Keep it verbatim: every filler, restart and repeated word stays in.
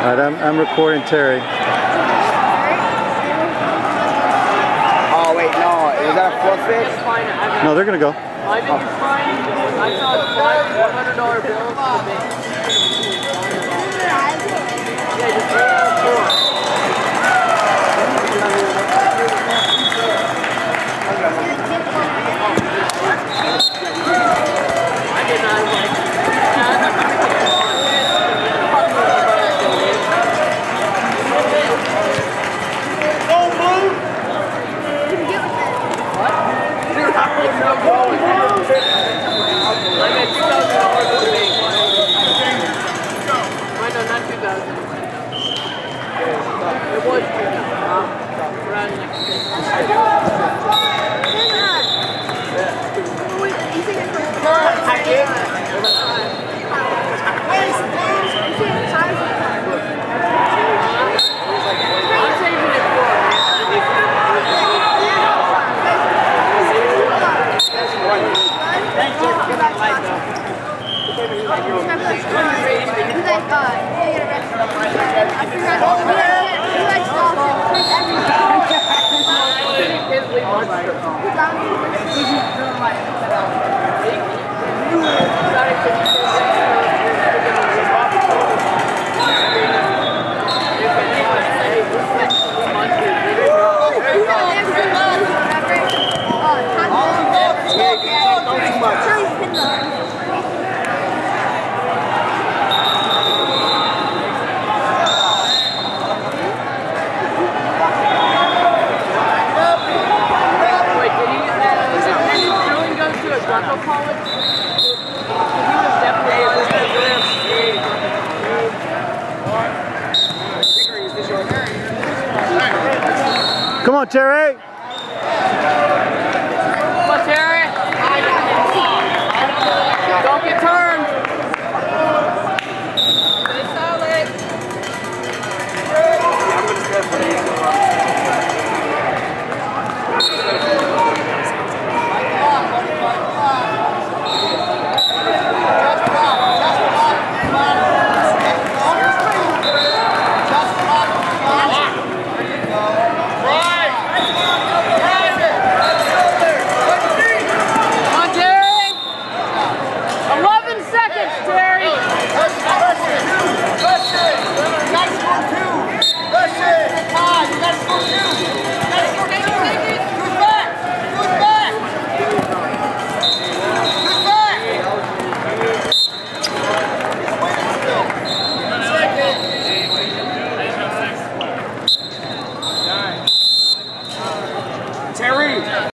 Alright, I'm, I'm recording Terry. Oh wait, no, is that a forfeit? No, they're gonna go. I think you're fine. I saw five one hundred dollar bills to the bank. Yeah, just bring out four. I did not like that. Come on, Terry! Come on, Terry! Don't get turned! Stay solid! Terry!